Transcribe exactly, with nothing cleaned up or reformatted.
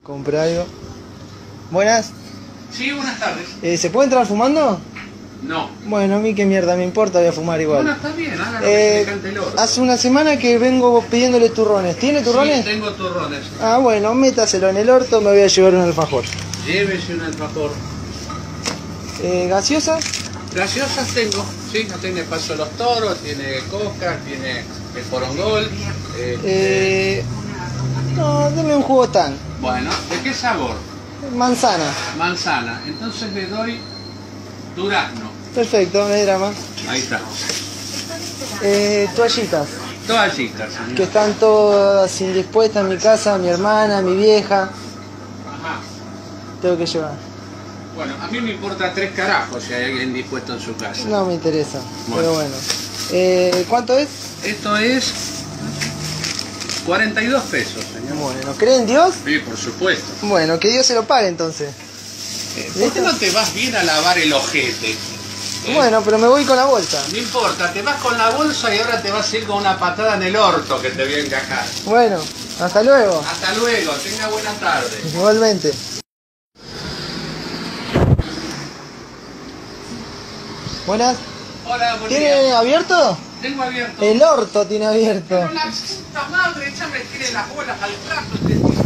Compré algo. Buenas. Sí, buenas tardes. Eh, ¿Se puede entrar fumando? No. Bueno, a mí qué mierda me importa, voy a fumar igual. Bueno, está bien, haga lo Eh, que se le cante el oro. hace una semana que vengo pidiéndole turrones. ¿Tiene turrones? Sí, tengo turrones. Ah, bueno, métaselo en el orto, me voy a llevar un alfajor. Llévese un alfajor. Eh, ¿Gaseosa? Gaseosas tengo, sí, tiene Paso de los Toros, tiene Coca, tiene el Porongol. Eh, Eh, no, deme un jugo tan. Bueno, ¿de qué sabor? Manzana. Manzana. Entonces le doy durazno. Perfecto, no hay drama. Ahí está. Eh, toallitas, Toallitas, señor. que están todas indispuestas en mi casa, mi hermana, mi vieja. Ajá. Tengo que llevar. Bueno, a mí me importa tres carajos si hay alguien dispuesto en su casa. No me interesa, Bueno. pero bueno. Eh, ¿Cuánto es? Esto es cuarenta y dos pesos, señor. Bueno, ¿cree en Dios? Sí, por supuesto. Bueno, que Dios se lo pague entonces. Eh, ¿Por qué no te vas bien a lavar el ojete? ¿Eh? Bueno, pero me voy con la bolsa. No importa, te vas con la bolsa y ahora te vas a ir con una patada en el orto que te voy a encajar. Bueno, hasta luego. Hasta luego, tenga buena tarde. Igualmente. Hola, Buenas. buen ¿Tiene día. abierto? Tengo abierto. El orto tiene abierto. Pero la puta madre, ya me tiene las bolas al plato. Este